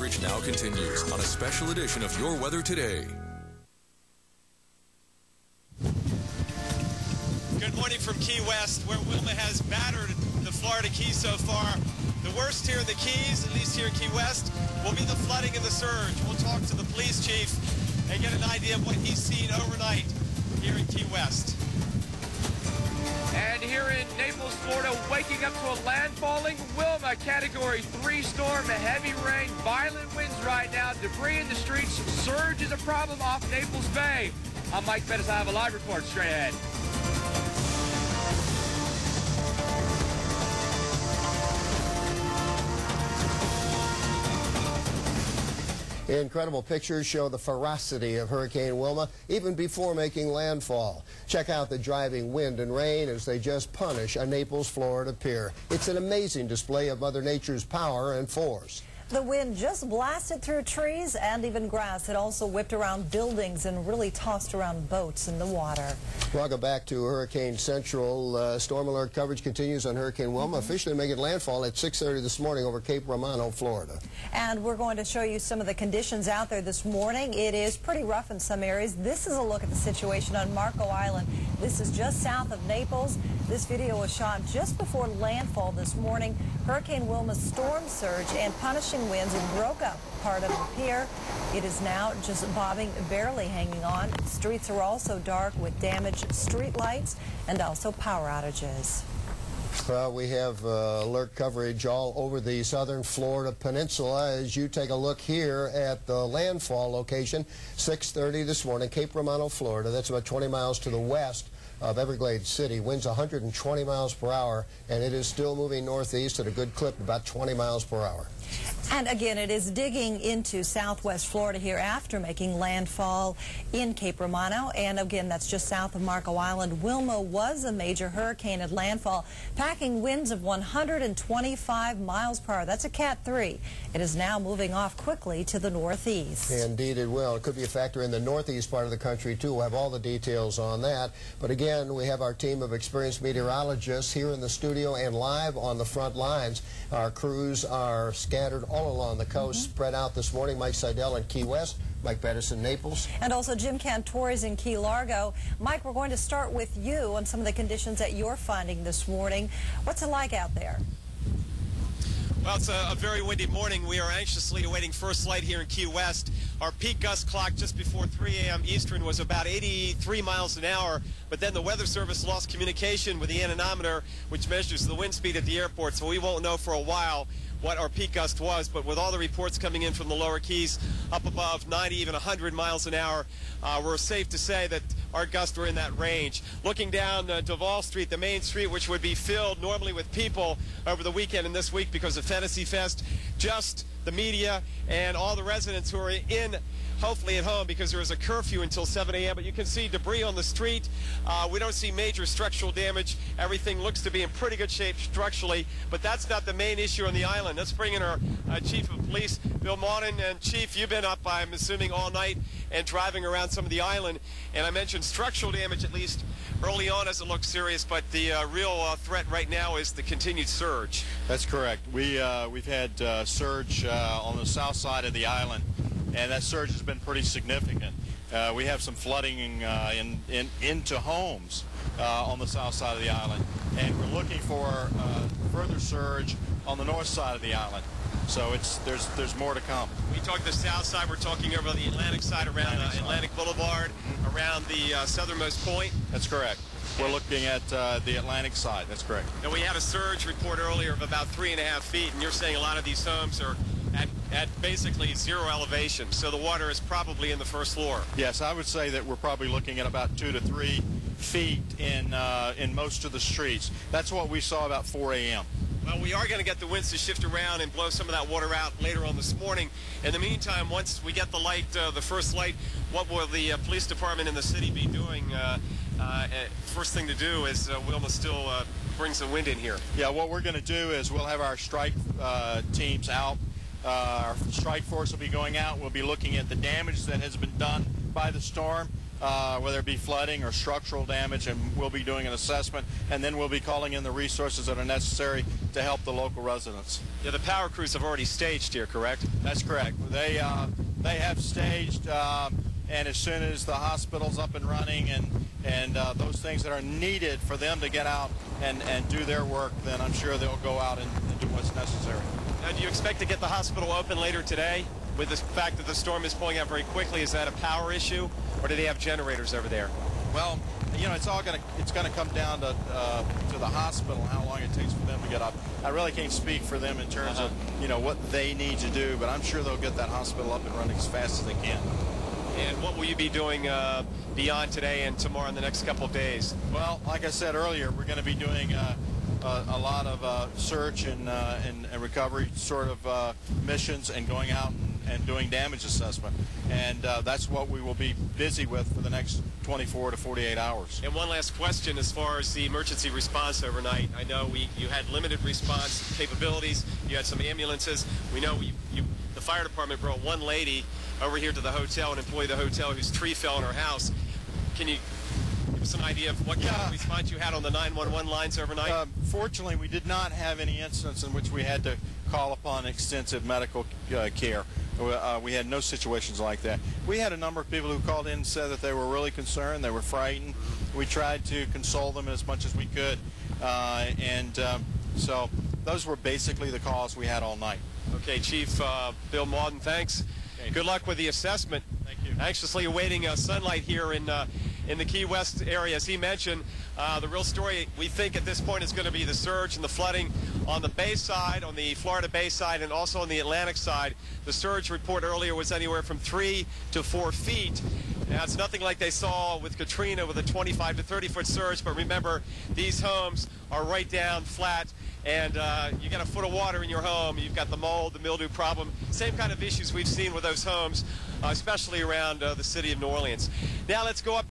coverage now continues on a special edition of Your Weather Today. Good morning from Key West, where Wilma has battered the Florida Keys so far. The worst here in the Keys, at least here in Key West, will be the flooding and the surge. We'll talk to the police chief and get an idea of what he's seen overnight here in Key West. And here in Naples, Florida, waking up to a landfalling Wilma Category 3 storm, heavy rain, violent winds right now, debris in the streets, surge is a problem off Naples Bay. I'm Mike Bettis. I have a live report straight ahead. Incredible pictures show the ferocity of Hurricane Wilma even before making landfall. Check out the driving wind and rain as they just punish a Naples, Florida pier. It's an amazing display of Mother Nature's power and force. The wind just blasted through trees and even grass. It also whipped around buildings and really tossed around boats in the water. Welcome back to Hurricane Central. Storm alert coverage continues on Hurricane Wilma, officially making landfall at 6:30 this morning over Cape Romano, Florida. And we're going to show you some of the conditions out there this morning. It is pretty rough in some areas. This is a look at the situation on Marco Island. This is just south of Naples. This video was shot just before landfall this morning. Hurricane Wilma's storm surge and punishing winds broke up part of the pier. It is now just bobbing, barely hanging on. Streets are also dark with damaged street lights and also power outages. Well, we have alert coverage all over the southern Florida peninsula as you take a look here at the landfall location, 6:30 this morning, Cape Romano, Florida. That's about 20 miles to the west of Everglades City. Winds 120 miles per hour, and it is still moving northeast at a good clip, about 20 miles per hour. And again, it is digging into southwest Florida here after making landfall in Cape Romano. And again, that's just south of Marco Island. Wilma was a major hurricane at landfall, packing winds of 125 miles per hour. That's a Cat 3. It is now moving off quickly to the northeast. Indeed it will. It could be a factor in the northeast part of the country, too. We'll have all the details on that. But again, we have our team of experienced meteorologists here in the studio and live on the front lines. Our crews are scattered all along the coast, spread out this morning. Mike Seidel in Key West, Mike Bettis in Naples. And also Jim Cantores in Key Largo. Mike, we're going to start with you on some of the conditions that you're finding this morning. What's it like out there? Well, it's a very windy morning. We are anxiously awaiting first light here in Key West. Our peak gust clock just before 3 a.m. Eastern was about 83 miles an hour, but then the Weather Service lost communication with the anemometer, which measures the wind speed at the airport, so we won't know for a while what our peak gust was. But with all the reports coming in from the lower Keys up above 90, even 100 miles an hour, we're safe to say that our gusts are in that range. Looking down Duval Street, the main street, which would be filled normally with people over the weekend and this week because of Fantasy Fest, just the media and all the residents who are in, hopefully at home, because there is a curfew until 7 a.m. But you can see debris on the street. We don't see major structural damage. Everything looks to be in pretty good shape structurally, but that's not the main issue on the island. Let's bring in our Chief of Police, Bill Mauldin. And Chief, you've been up, I'm assuming, all night and driving around some of the island. And I mentioned structural damage, at least early on, as it looks serious, but the real threat right now is the continued surge. That's correct. We've had surge on the south side of the island, and that surge has been pretty significant. We have some flooding into homes on the south side of the island, and we're looking for further surge on the north side of the island. So there's more to come. We talk the south side, we're talking over the Atlantic side around Atlantic Boulevard, around the southernmost point. That's correct. We're looking at the Atlantic side. That's correct. And we had a surge report earlier of about 3.5 feet, and you're saying a lot of these homes are at basically zero elevation, so the water is probably in the first floor. Yes, I would say that we're probably looking at about 2 to 3 feet in most of the streets. That's what we saw about 4 a.m. Well, we are going to get the winds to shift around and blow some of that water out later on this morning. In the meantime, once we get the light, the first light, what will the police department in the city be doing? First thing to do is Wilma still brings the wind in here. Yeah, what we're going to do is we'll have our strike teams out. Our strike force will be going out. We'll be looking at the damage that has been done by the storm, whether it be flooding or structural damage, and we'll be doing an assessment, and then we'll be calling in the resources that are necessary to help the local residents. Yeah, the power crews have already staged here, correct? That's correct. They have staged, and as soon as the hospital's up and running and those things that are needed for them to get out and do their work, then I'm sure they'll go out and do what's necessary. Now, do you expect to get the hospital open later today? With the fact that the storm is pulling out very quickly, is that a power issue, or do they have generators over there? Well, you know, it's gonna come down to the hospital, how long it takes for them to get up. I really can't speak for them in terms of, you know, what they need to do, but I'm sure they'll get that hospital up and running as fast as they can. And what will you be doing beyond today and tomorrow in the next couple of days? Well, like I said earlier, we're going to be doing a lot of search and recovery sort of missions, and going out and doing damage assessment. And that's what we will be busy with for the next 24 to 48 hours. And one last question as far as the emergency response overnight. I know you had limited response capabilities. You had some ambulances. We know the fire department brought one lady over here to the hotel, an employee of the hotel whose tree fell in her house. Can you give us some idea of what kind of response you had on the 911 lines overnight? Fortunately, we did not have any incidents in which we had to call upon extensive medical care. We had no situations like that. We had a number of people who called in and said that they were really concerned, they were frightened. We tried to console them as much as we could. So those were basically the calls we had all night. Okay, Chief Bill Mauldin, thanks. Okay. Good luck with the assessment. Thank you. Anxiously awaiting sunlight here in the Key West area. As he mentioned, the real story we think at this point is going to be the surge and the flooding on the bay side, on the Florida Bay side, and also on the Atlantic side. The surge report earlier was anywhere from 3 to 4 feet. Now, it's nothing like they saw with Katrina with a 25 to 30-foot surge, but remember, these homes are right down flat, and you got a foot of water in your home. You've got the mold, the mildew problem, same kind of issues we've seen with those homes, especially around the city of New Orleans. Now let's go up